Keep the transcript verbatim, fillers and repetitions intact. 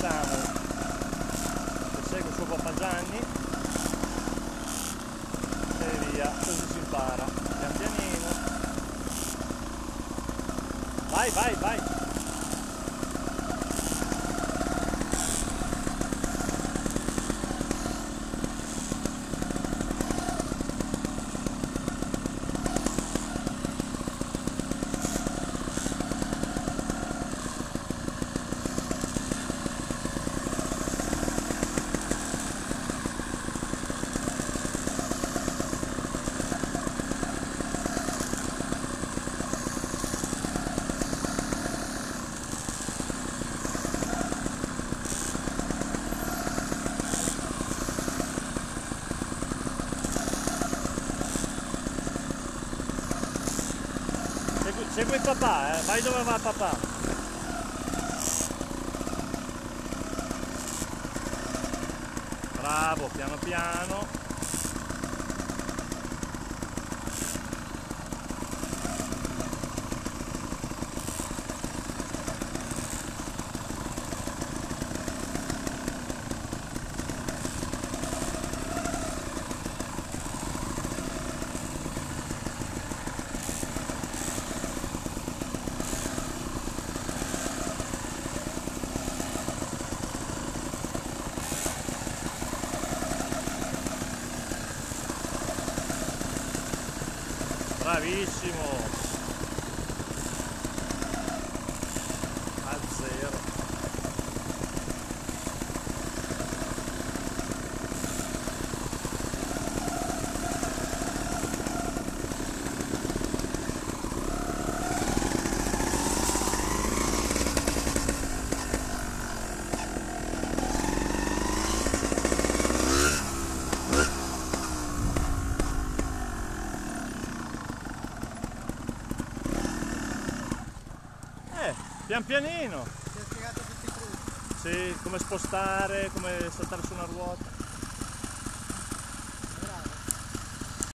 Samu che segue il suo papà Gianni e via, così si impara pian pianino. Vai, vai, vai. Segui il papà, eh? Vai dove va papà. Bravo, piano piano. Bravissimo, a zero. Pian pianino. Ti ho spiegato tutti i trucchi. Sì, come spostare, come saltare su una ruota.